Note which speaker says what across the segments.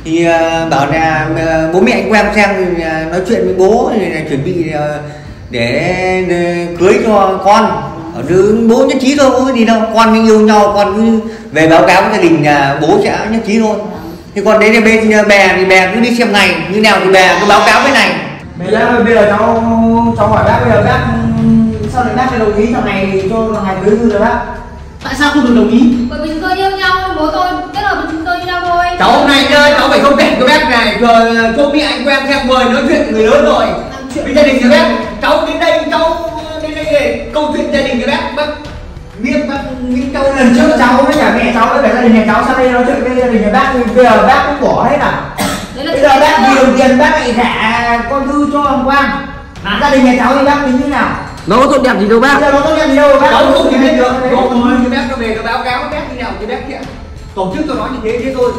Speaker 1: Thì bảo là bố mẹ anh quen sang nói chuyện với bố là chuẩn bị để cưới cho con. Bố nhất trí thôi, có cái gì đâu, con yêu nhau, con cứ về báo cáo với gia đình là bố sẽ nhất trí thôi. Thì còn đấy là bên bè thì bè cứ đi xem ngày như nào thì bè cứ báo cáo với này.
Speaker 2: Bây giờ cháu hỏi bác, bây giờ bác sao lại bác lại đồng ý thằng này cho ngày cưới Thư rồi bác? Tại sao không được đồng ý?
Speaker 3: Bởi vì chúng tôi yêu nhau, bố tôi kết hợp với chúng tôi yêu nhau thôi.
Speaker 1: Cháu hôm nay cháu phải thông cảm cho bác này, rồi cho bị anh quen xem mời nói chuyện người lớn rồi. Với gia đình cho bác, cháu đến đây để câu chuyện gia đình cho bác biết cháu
Speaker 2: lần trước cháu với cả mẹ cháu với cả gia đình nhà cháu sang đây nói chuyện với gia đình nhà bác, bây giờ bác cũng bỏ hết à? Bây giờ bác vì đồng tiền bác lại gả con Thư cho thằng Quang. Gia đình nhà cháu thì bác tính như nào?
Speaker 4: Nó có tốt đẹp gì đâu bác.
Speaker 2: Nó tốt đẹp gì đâu bác.
Speaker 1: Cháu không thể biết được. Rồi cho bác nó về nó báo cáo bác như nào thì bác sẽ tổ chức cho nó như thế thôi.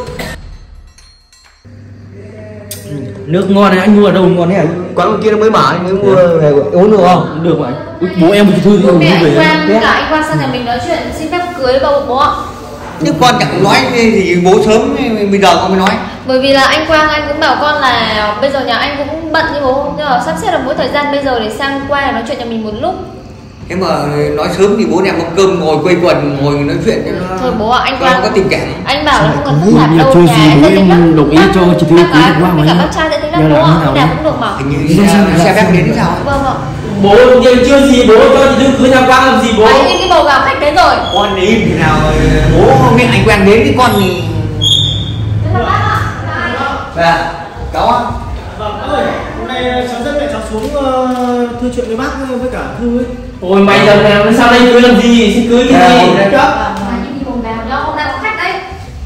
Speaker 4: Nước ngon này anh mua ở đâu ngon thế hả?
Speaker 1: Quán kia nó mới mở mới mua về uống được không?
Speaker 4: Được vậy. Bố em một Thư thì
Speaker 3: bố mẹ
Speaker 4: mua về.
Speaker 3: anh Quang sang nhà mình nói chuyện xin phép cưới bố ạ.
Speaker 1: Nhưng con chẳng nói gì bố sớm bây giờ con mới nói.
Speaker 3: Bởi vì là anh Quang anh cũng bảo con là bây giờ nhà anh cũng bận như bố, nhưng mà sắp xếp được mỗi thời gian bây giờ để sang qua nói chuyện nhà mình một lúc.
Speaker 1: Thế mà nói sớm thì bố đem mâm cơm ngồi quây quần ngồi nói chuyện cho nó.
Speaker 3: Thôi bố ạ, anh Quang
Speaker 1: có tình cảm.
Speaker 3: Anh bảo là không cần phức tạp đâu,
Speaker 4: chưa gì bố em đồng ý cho chị Thư cưới được Quang.
Speaker 3: Tất cả bác trai sẽ thấy là bố ạ, nào cũng được mà.
Speaker 1: Hình như xe bác đến thế sao?
Speaker 3: Vâng ạ.
Speaker 4: Bố chưa gì bố cho chị Thư cưới nhà Quang làm gì bố?
Speaker 3: Anh cái bầu gạo khách đến rồi.
Speaker 1: Con đi thì nào bố không biết anh quen đến cái con thì.
Speaker 3: Thế là bác ạ.
Speaker 1: Dạ, cháu á.
Speaker 2: Vâng bác ơi, hôm nay cháu dẫn mẹ cháu xuống thư chuyện với bác với cả Thư ấy.
Speaker 4: Ôi mày giờ sao đây cưới làm gì? Xin cưới cái gì?
Speaker 3: Vâng, anh đi cùng nào nhá, hôm nay có khách đấy.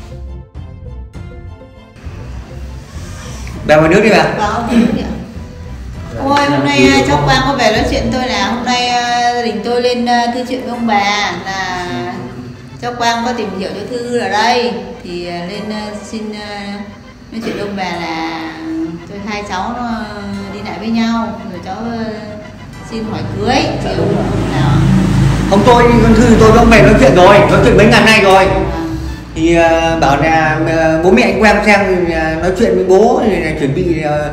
Speaker 1: Bà vào nước đi bà.
Speaker 5: Vâng, ôi hôm nay cháu Quang có về nói chuyện tôi là hôm nay gia đình tôi lên thư chuyện với ông bà là cháu Quang có tìm hiểu cho Thư ở đây thì lên xin nói chuyện với ông bà là tôi hai cháu đi lại với nhau rồi cháu xin hỏi cưới thì ông nào.
Speaker 1: Ông tôi con Thư tôi cũng về nói chuyện rồi, nói chuyện mấy ngày nay rồi. Thì bảo là bố mẹ anh quen sang nói chuyện với bố là chuẩn bị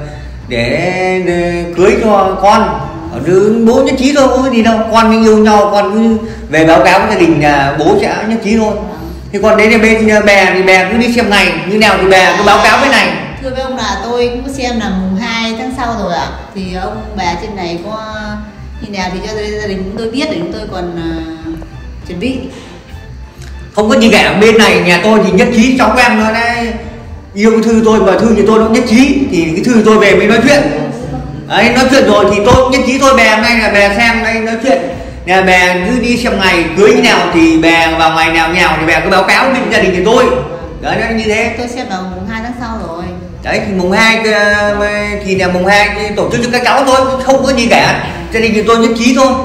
Speaker 1: để cưới cho con. Bố nhất trí thôi, có cái gì đâu, con yêu nhau, con cứ về báo cáo với gia đình là bố sẽ nhất trí thôi. Thì còn đấy là bên bè thì bè cứ đi xem ngày như nào thì bè cứ báo cáo với này.
Speaker 5: Thưa với ông là tôi cũng xem là mùng 2 tháng sau rồi ạ. Thì ông bà trên này có như nào thì cho gia đình chúng tôi biết để chúng tôi còn chuẩn bị.
Speaker 1: Không có gì cả, bên này nhà tôi thì nhất trí, cháu quen nó đây yêu cái Thư tôi và Thư thì tôi cũng nhất trí, thì cái Thư tôi về mới nói chuyện. Đấy, nói chuyện rồi thì tôi cũng nhất trí thôi, bè hôm nay là bè sang đây nói chuyện. Nhà bè cứ đi xem ngày cưới như nào thì bè vào ngày nào thì bè cứ báo cáo bên gia đình thì tôi. Đấy, nó như thế.
Speaker 5: Tôi xem là mùng 2 tháng sau rồi.
Speaker 1: Đấy thì mùng 2 thì là mùng 2 tổ chức cho các cháu thôi, không có gì cả. Gia đình thì tôi nhất trí thôi.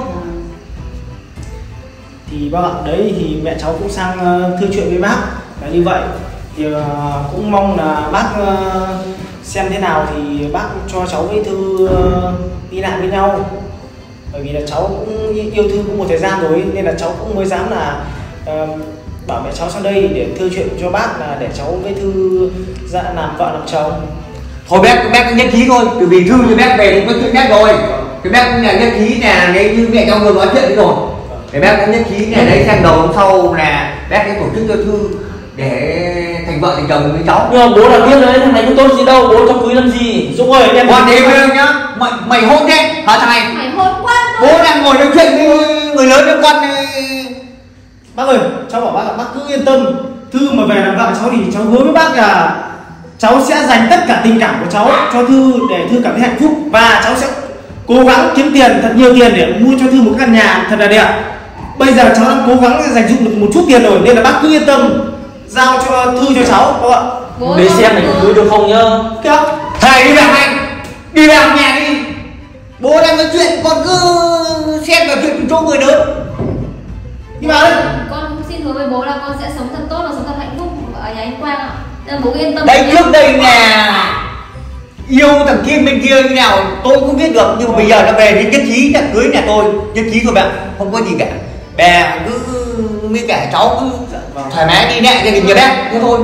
Speaker 2: Thì bác ạ, đấy thì mẹ cháu cũng sang thư chuyện với bác là như vậy. Thì cũng mong là bác xem thế nào thì bác cho cháu với Thư đi lại với nhau. Bởi vì là cháu cũng yêu Thư cũng một thời gian rồi nên là cháu cũng mới dám là bảo mẹ cháu sang đây để thư chuyện cho bác là để cháu với Thư ra làm vợ làm chồng.
Speaker 1: Thôi bác nhất trí thôi, từ vì Thư thì bác về thì có chuyện bác rồi. Thì bác cũng là nhất trí là nếu như mẹ cháu vừa nói chuyện rồi. Thì bác cũng nhất trí là đấy sang đầu hôm sau là bác sẽ tổ chức cho Thư để thành vợ thành chồng với cháu.
Speaker 4: Nhưng mà bố là biết đấy, thằng này có tốt gì đâu, bố cho cưới làm gì?
Speaker 2: Dũng ơi, em
Speaker 1: con đi với nhá. Mày hôn thế hả thằng này?
Speaker 3: Mày hôn quá.
Speaker 1: Bố đang ngồi nói chuyện với người lớn với con.
Speaker 2: Bác ơi, cháu bảo bác là bác cứ yên tâm. Thư mà về làm vợ cháu thì cháu hứa với bác là cháu sẽ dành tất cả tình cảm của cháu cho Thư để Thư cảm thấy hạnh phúc. Và cháu sẽ cố gắng kiếm tiền, thật nhiều tiền để mua cho Thư một căn nhà thật là đẹp. Bây giờ cháu đang cố gắng dành dụm được một chút tiền rồi nên là bác cứ yên tâm giao cho Thư cho cháu, các bạn.
Speaker 4: Để xem này có cưới được không nhá.
Speaker 1: Kìa, thầy đi vào anh, đi vào nhà đi. Bố đang nói chuyện, con cứ xen vào chuyện chỗ người lớn.
Speaker 2: Đi vào đây.
Speaker 3: Con cũng xin hứa với bố là con sẽ sống thật tốt và sống thật hạnh phúc ở nhà anh Quang ạ. Nên bố yên tâm.
Speaker 1: Đấy trước đây là yêu thằng kia bên kia như nào tôi cũng biết được, nhưng mà bây giờ nó về thì nhất trí là cưới nhà tôi, nhất trí thôi bạn, không có gì cả. Bè cứ với cả cháu cứ thoải mái đi lại gia đình nhà bác thế thôi.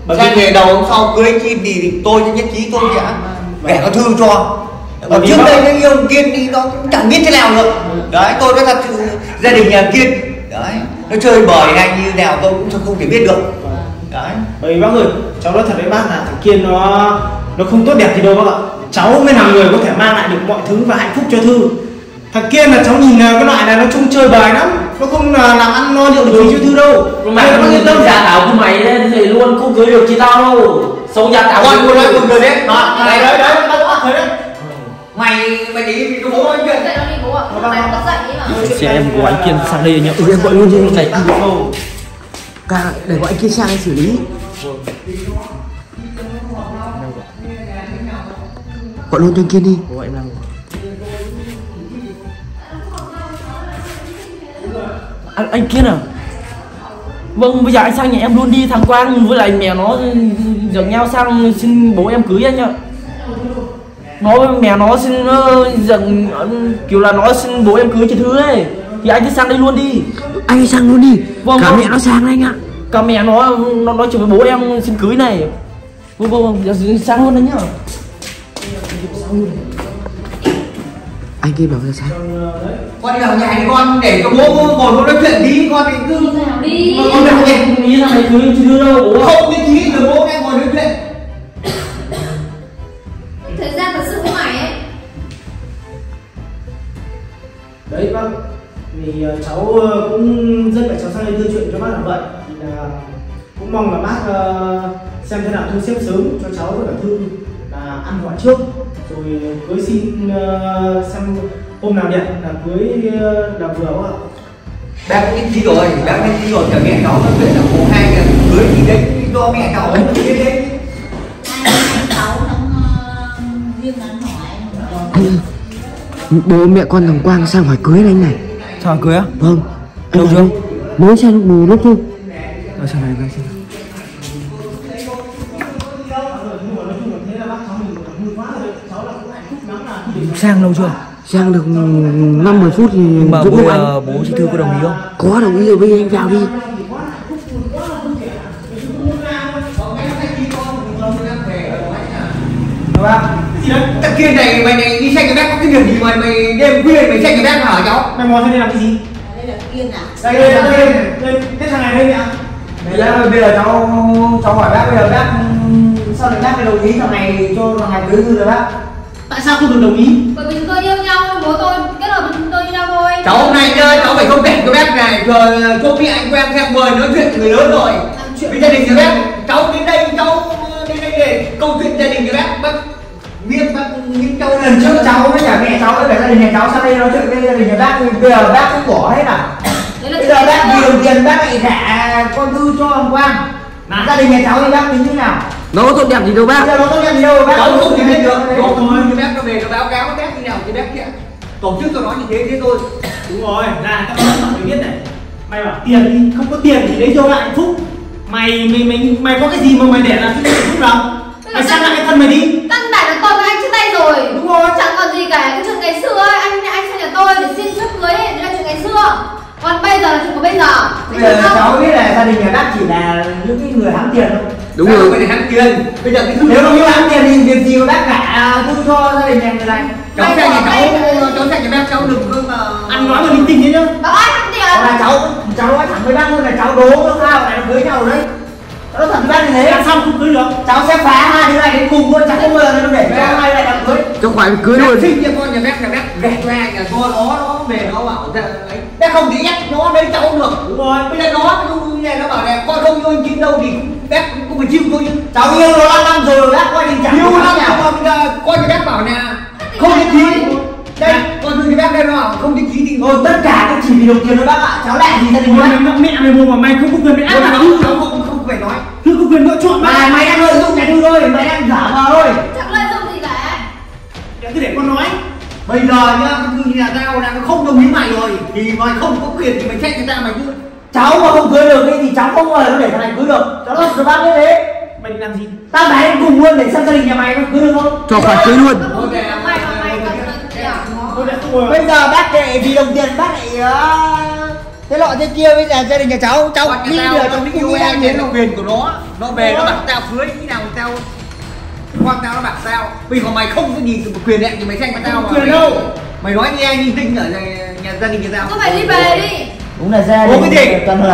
Speaker 1: Sang về đầu hôm sau cưới chi thì tôi sẽ nhất trí tôi sẽ để có thư cho. Còn trước đây nó yêu Kiên thì nó cũng chẳng biết thế nào được. Đấy, tôi nói thật sự gia đình nhà Kiên đấy, nó chơi bời hay như nào tôi cũng không thể biết được. Đấy.
Speaker 2: Bởi vì bác ơi, cháu nói thật với bác là thằng Kiên nó không tốt đẹp gì đâu bác ạ. Cháu mới là người có thể mang lại được mọi thứ và hạnh phúc cho Thư. Thằng Kiên là cháu nhìn cái loại này nó chung chơi bời lắm, nó không làm ăn no điệu được gì cho Thư đâu.
Speaker 4: Mày có yên tâm giả tạo của mày đấy thì luôn không cưới được chị tao đâu. Sống giả tạo
Speaker 1: Con nói một người đấy.
Speaker 2: Đấy đấy đấy, bác thấy đấy.
Speaker 1: Mày đi thì bố nói chuyện.
Speaker 3: Dậy nó đi bố ạ. Mày có dậy ý mà.
Speaker 6: Chị em của anh Kiên sang đây nhá. Em gọi luôn đi này. Cả để gọi anh Kiên sang anh xử lý. Gọi luôn cho anh Kiên đi. Gọi em đang. Anh Kiên à? Vâng, bây giờ anh sang nhà em luôn đi. Thằng Quang với lại mẹ nó dẫn nhau sang xin bố em cưới anh ạ. Mẹ nó xin dẫn kiểu là nó xin bố em cưới chị Thư ấy. Thì anh cứ sang đây luôn đi. Anh sang luôn đi. Vâng, cả mẹ nó sang anh ạ. Cả mẹ nó nói chuyện với bố em xin cưới này. Vâng, giờ sang luôn đấy nhá. Anh kia bảo là sao?
Speaker 1: Con đi vào nhà đi con, để cho bố ngồi con nói chuyện tí, con thì cứ
Speaker 3: đi.
Speaker 4: Con đừng có nghĩ rằng mày cưới chị Thư đâu bố.
Speaker 1: không biết chí được bố đang ngồi nói chuyện.
Speaker 3: Thời gian thật sự của mày ấy.
Speaker 2: Đấy bác, vì cháu cũng rất là cháu sang đây đưa chuyện cho bác là vậy. Thì là cũng mong là bác xem thế nào thu xếp sớm cho cháu với cả Thư là ăn hỏi trước rồi cưới xin xem hôm nào đẹp là cưới là vừa không ạ?
Speaker 1: Bác cũng nhất trí rồi, bác nhất trí rồi, cả mẹ cháu nói chuyện là bố hai là cưới thì đấy do mẹ cháu nó biết đấy.
Speaker 5: Hai cháu nó riêng ăn hỏi.
Speaker 6: Bố mẹ con thằng Quang sang hỏi cưới anh này. Sang hỏi cưới á? Vâng. Đâu chưa? Mới sang lúc thôi. Sang này coi xem. Sang lâu chưa? Sang được 5-10 phút thì mà bố chị Thư có đồng ý không? Có đồng ý rồi, bây giờ anh vào đi.
Speaker 1: Thằng kia này mày này đi xe cái bác có cái việc gì mà mày đêm khuya mày xe cái bác hả cháu?
Speaker 2: Mày mò sang đây làm cái gì?
Speaker 5: Đây là Kiên à?
Speaker 2: Đây, cái thằng này đây nè.
Speaker 1: Bây giờ cháu hỏi bác, bây giờ bác sao lại bác phải đồng ý thằng này cho thằng này cưới Thư rồi bác?
Speaker 2: Tại sao không được đồng ý?
Speaker 3: Bởi vì chúng tôi yêu nhau, bố tôi kết hợp với chúng tôi như nhau thôi.
Speaker 1: Cháu hôm nay chơi cháu phải thông cảm cho bác này, rồi cho mẹ anh quen xem mời nói chuyện người lớn rồi. Với gia đình của bác, cháu đến đây để câu chuyện gia đình của bác biết bác những câu
Speaker 2: Lần trước cháu với cả mẹ cháu với cả gia đình nhà cháu sang đây nói chuyện với gia đình nhà bác, bây giờ bác cũng bỏ hết à? Bây giờ bác vì đồng tiền bác lại gả con Thư cho thằng Quang. Gia đình nhà cháu thì bác tính thế nào?
Speaker 6: Nó có tốt đẹp gì đâu bác.
Speaker 2: Bây giờ nó tốt đẹp gì đâu bác?
Speaker 1: cháu không thể biết được. Rồi thì bác nó về nó báo cáo bác như nào thì bác sẽ tổ chức cho nó như thế thôi.
Speaker 2: Đúng rồi, là các bạn phải biết này. Mày bảo tiền đi, không có tiền thì lấy cho lại hạnh phúc. Mày có cái gì mà mày để là cái hạnh phúc đâu? Mày sang lại cái thân mày đi.
Speaker 3: Căn bản là tôi với anh chia tay rồi.
Speaker 2: Đúng rồi.
Speaker 3: Chẳng còn gì cả. Cái chuyện ngày xưa ấy, anh sang nhà tôi để xin phép cưới ấy, đấy là chuyện ngày xưa. Còn bây giờ là chuyện của bây giờ.
Speaker 2: Bây giờ cháu biết là gia đình nhà bác chỉ là những cái người hám tiền thôi.
Speaker 6: Đúng rồi.
Speaker 1: Bây giờ hắn tiền. Bây giờ cái Thư
Speaker 2: Nếu nó như hám tiền thì việc gì mà bác gả Thư cho gia đình nhà người này?
Speaker 1: cháu sang nhà bác cháu đừng có mà
Speaker 2: Ăn nói mà linh tinh thế nhá.
Speaker 3: Bảo ai thằng tiền.
Speaker 2: Là cháu nói thẳng với bác luôn là cháu đố nó sao lại cưới nhau rồi đấy. Nó thật với bác như thế. Làm sao không cưới được? Cháu sẽ phá hai đứa này đến cùng luôn, cháu không bao giờ nó để cho hai lại làm cưới.
Speaker 6: Cho khỏi cưới luôn.
Speaker 1: sinh cho con nhà bác gạt ra nhà con nó về nó bảo ra ấy. Bác không thể ép nó lấy cháu được.
Speaker 2: Đúng rồi.
Speaker 1: Bây giờ nó như này nó bảo là con không yêu anh Kiên đâu thì bác cũng phải chịu thôi chứ.
Speaker 2: Cháu yêu nó 5 năm rồi bác coi tình trạng
Speaker 1: Yêu
Speaker 2: của
Speaker 1: lắm
Speaker 2: bác
Speaker 1: mà bây giờ coi nhà bác bảo là không nhất trí. Đây, con Thư nhà bác đây nó bảo không nhất trí thì
Speaker 2: Rồi tất cả cũng chỉ vì đồng tiền thôi bác ạ. Cháu lại gì gia đình bác. Mẹ mày mua mà mày không có quyền bị áp đặt.
Speaker 1: cháu không phải nói.
Speaker 2: Thư có quyền lựa chọn bác. Mày đang lợi dụng nhà Thư thôi, mày đang giả vờ thôi.
Speaker 3: Chẳng lợi dụng gì cả.
Speaker 2: Cứ để con nói.
Speaker 1: Bây giờ nhá, Thư nhà tao là không đồng ý mày rồi thì mày không có quyền thì mày trách người ta mày cứ
Speaker 2: Cháu mà không cưới được thì cháu không bao giờ nó để thằng này cưới được. Cháu nói cho bác biết thế. Mày định làm gì? Tao bảo em cùng luôn để xem gia đình nhà mày có cưới được không?
Speaker 6: Cho khỏi cưới luôn.
Speaker 3: Mày cần tiền.
Speaker 2: Bây giờ bác để vì đồng tiền bác lại
Speaker 1: thế lọ thế kia bây giờ gia đình nhà cháu đi được cháu đi yêu em đến là quyền của nó về nó bảo tao cưới như nào tao quan tao nó bảo tao vì còn mày không có gì quyền hẹn thì mày tranh với tao mà quyền đâu mày nói nghe như tinh ở nhà gia đình nhà tao
Speaker 3: có phải đi về đi
Speaker 6: Đúng là gia đình.
Speaker 1: cái gì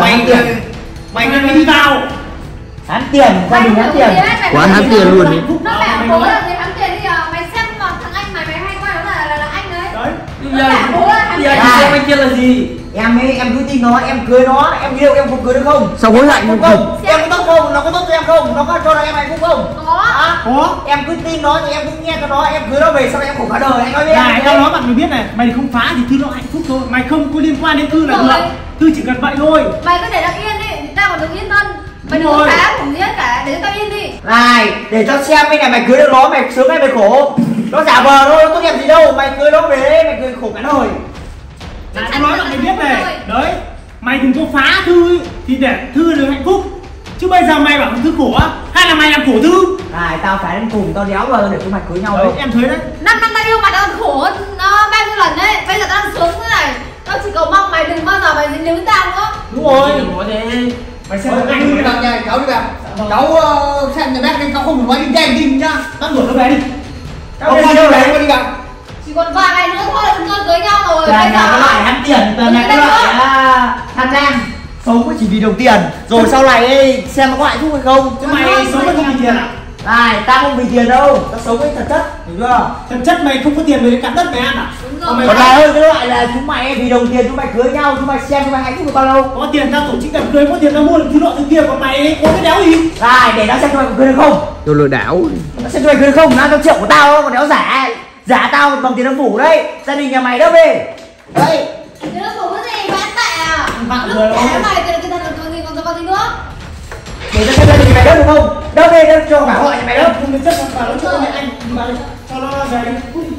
Speaker 1: mày nên đi vào
Speaker 6: Hán tiền, gia đình hán tiền.
Speaker 4: Quá hán tiền luôn đi.
Speaker 3: nó bảo bố là người hán tiền đi à, mày xem mà thằng anh mày hay qua nó là anh đấy.
Speaker 6: Bây giờ chị xem anh kia là gì?
Speaker 1: em cứ tin nó, em cưới nó, em yêu em không cưới được không?
Speaker 4: Sao hối hận
Speaker 1: không? Em có tốt không? Nó có tốt cho em không? Nó có cho em hạnh phúc không? Có. Em cứ tin nó thì em cứ nghe cho nó, em cưới nó về sau em khổ cả đời. Anh nói với em.
Speaker 2: Tao nói bạn mày biết này, mày không phá thì Thư nó hạnh phúc thôi, mày không có liên quan đến Thư là được. Thư chỉ cần vậy thôi.
Speaker 3: Mày cứ để nó yên đi, tao còn được yên thân. Mày đừng có phá cũng hết cả, để cho tao yên đi.
Speaker 1: Này, để cho xem bây này mày cưới được nó, mày sướng hay mày khổ? Nó giả vờ thôi, nó tốt đẹp gì đâu, mày cưới nó về mày cưới khổ cả đời.
Speaker 2: Tao nói bạn mày biết này, đấy, mày đừng có phá Thư thì để Thư được hạnh phúc. Chứ bây giờ mày bảo Thư khổ á, hay là mày làm khổ Thư?
Speaker 1: Này, tao phải đến cùng, tao đéo vào để chúng mày cưới nhau
Speaker 2: Đấy,
Speaker 1: đâu.
Speaker 2: em thấy đấy.
Speaker 3: 5 năm tao yêu mày tao khổ bao nhiêu lần đấy, bây giờ tao đang sướng thế này. Tao chỉ cầu mong mày đừng bao giờ mày dính líu với tao nữa.
Speaker 2: Đúng rồi.
Speaker 6: Đừng nói thế.
Speaker 2: Mày xem
Speaker 1: Anh
Speaker 2: anh
Speaker 1: đi vào nhà cháu đi vào. Cháu xem nhà bác nên cháu không được nói đi đen đi nhá.
Speaker 2: Bác đuổi nó về đi.
Speaker 1: Cháu đi đâu đấy, đi vào.
Speaker 3: Chỉ còn vài ngày nữa thôi là chúng tôi cưới nhau rồi.
Speaker 1: Toàn là cái loại hám tiền, toàn là cái loại tham lam. Sống chỉ vì đồng tiền. Rồi sau này ấy, xem nó có hạnh phúc hay không.
Speaker 2: Chứ mày sống với không vì tiền à?
Speaker 1: Này, tao không vì tiền đâu, tao sống với thật chất, hiểu chưa?
Speaker 2: Thật chất mày không có tiền mày cắt đất mày ăn à?
Speaker 3: Đúng
Speaker 2: Còn
Speaker 3: rồi.
Speaker 2: mày
Speaker 1: Còn là hơn cái loại là chúng mày vì đồng tiền chúng mày cưới nhau, chúng mày xem chúng mày hạnh phúc được bao lâu.
Speaker 2: có tiền tao tổ chức đám cưới, có tiền tao mua được thứ nọ thứ kia, còn mày có cái đéo gì?
Speaker 1: Này, để nó xem chúng mày cưới được không.
Speaker 4: Đồ lừa đảo.
Speaker 1: Nó xem chúng mày cưới được không, 500 triệu của tao còn đéo giả. Giả tao bằng tiền âm phủ đấy, gia đình nhà mày đâu về. Đây.
Speaker 3: Cái nó khổ cái gì, bán tệ à?
Speaker 2: Bạn
Speaker 3: Lúc
Speaker 2: người
Speaker 3: để
Speaker 2: đó.
Speaker 3: mày tiền còn gì còn gì nữa?
Speaker 1: Để cho xem gia đình mày đâu được không? Đâu về đâu cho cả họ nhà mày đâu.
Speaker 2: Không đến chất vào nó cho mày anh, mày cho nó về đi.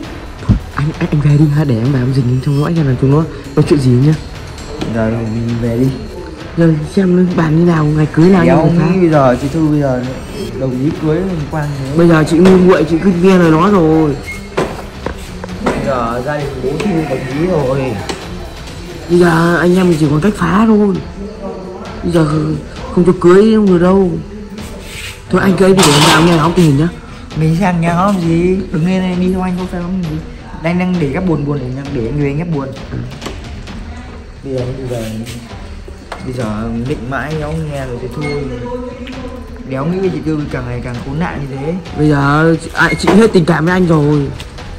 Speaker 4: Anh về đi ha, để em vào em dình trong lõi xem là chúng nó nói chuyện gì nhá.
Speaker 1: Rồi mình về đi.
Speaker 4: Rồi xem nó bàn như nào, ngày cưới nào
Speaker 1: Đéo
Speaker 4: như
Speaker 1: nghĩ bây giờ chị Thư bây giờ đồng ý cưới quan thế.
Speaker 4: bây giờ chị ngu nguội, chị cứ nghe lời nó rồi.
Speaker 1: Bây giờ gia đình bố Thư đồng ý rồi.
Speaker 4: Bây giờ anh em mình chỉ còn cách phá thôi. Bây giờ không cho cưới không được đâu. Thôi anh cưới thì để em vào nghe ngóng tình hình nhá.
Speaker 1: Mình sang nhà nó làm gì? Đừng nên đi theo anh không sao làm gì. Đang để các buồn để người anh ép buồn. Bây giờ đi về. Bây giờ định mãi nó nghe rồi thì thôi. Đéo nghĩ với chị Tư càng ngày càng khốn nạn như thế.
Speaker 4: Bây giờ chị hết tình cảm với anh rồi.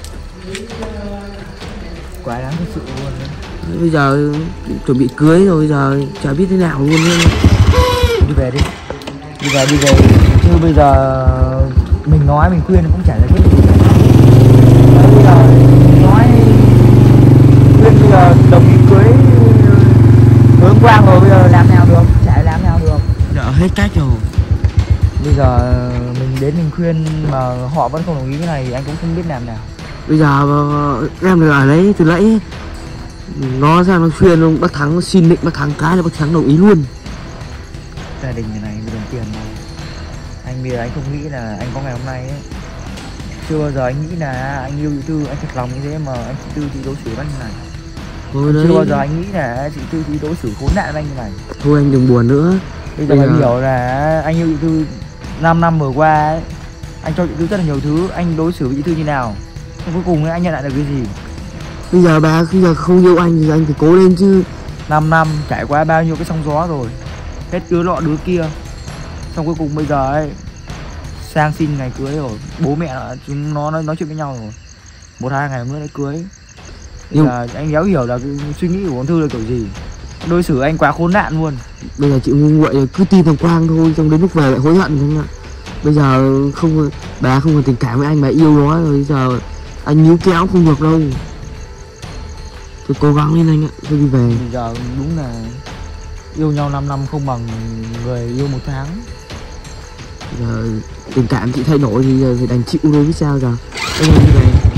Speaker 1: Quá đáng thật sự luôn.
Speaker 4: Bây giờ chuẩn bị cưới rồi, bây giờ chả biết thế nào luôn.
Speaker 1: Đi về đi. Đi về. Chứ bây giờ mình nói mình khuyên cũng chả giải quyết được gì. Bây giờ nói khuyên bây giờ đồng ý cưới hướng quang rồi, bây giờ làm nào được, chả làm nào được.
Speaker 4: Giờ hết cách rồi.
Speaker 1: Bây giờ mình đến mình khuyên mà họ vẫn không đồng ý cái này thì anh cũng không biết làm nào.
Speaker 4: Bây giờ em được ở đấy từ nãy nó ra nó khuyên ông bác Thắng xin định bác Thắng cái là bác Thắng đồng ý luôn.
Speaker 1: Gia đình nhà này vì đồng tiền mà anh bây giờ anh không nghĩ là anh có ngày hôm nay ấy. Chưa bao giờ anh nghĩ là anh yêu chị Tư, anh thật lòng như thế mà anh chị Tư thì đối xử với anh như này. Chưa bao giờ anh nghĩ là chị Tư thì đối xử khốn nạn với anh như này.
Speaker 4: Thôi anh đừng buồn nữa.
Speaker 1: Bây giờ phải hiểu là anh yêu chị Tư 5 năm vừa qua ấy, anh cho chị Tư rất là nhiều thứ, anh đối xử với chị Tư như nào, nhưng cuối cùng ấy, anh nhận lại được cái gì?
Speaker 4: Bây giờ bà không yêu anh thì anh phải cố lên chứ.
Speaker 1: 5 năm trải qua bao nhiêu cái sóng gió rồi, hết đứa nọ đứa kia, xong cuối cùng bây giờ ấy sang xin ngày cưới rồi, bố mẹ chúng nó nói chuyện với nhau rồi, 1-2 ngày nữa lại cưới. Bây giờ anh đéo hiểu là cái suy nghĩ của con Thư là kiểu gì, đối xử anh quá khốn nạn luôn.
Speaker 4: Bây giờ chị ngu nguội cứ tin thằng Quang thôi, xong đến lúc về lại hối hận không ạ. Bây giờ bà không còn tình cảm với anh, bà yêu nó rồi, bây giờ anh níu kéo không được đâu. Thôi cố gắng lên anh ạ, tôi đi về.
Speaker 1: Bây giờ đúng là yêu nhau 5 năm không bằng người yêu 1 tháng.
Speaker 4: Bây giờ tình cảm chị thay đổi thì giờ phải đành chịu thôi biết sao giờ. Anh đi về.